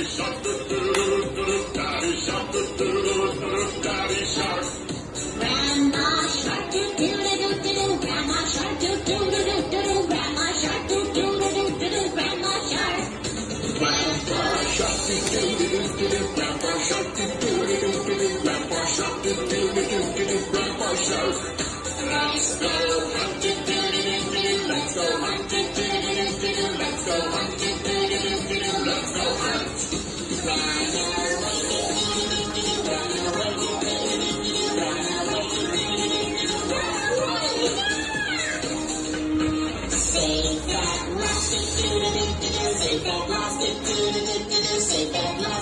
shark, do-do-do-do-do, daddy shark, do-do-do-do-do, daddy shark. Grandma shark, do-do-do-do-do, grandma shark, do-do-do-do-do, grandma shark, do-do-do-do-do, grandma shark. Grandpa shark, do-do-do-do-do, grandpa shark, do-do-do-do-do, grandpa shark, do-do-do-do-do, grandpa shark. Let's go hunting, do-do-do-do-do, let's go hunting, do-do-do-do-do, let's go hunting, do-do-do-do-do, let's go hunt. Run away, do-do-do-do-do, run away, do-do-do-do-do, run away, do-do-do-do-do, run away. Save that lost it, do-do-do-do-do, save that lost it, do-do-do-do-do, save that lost it.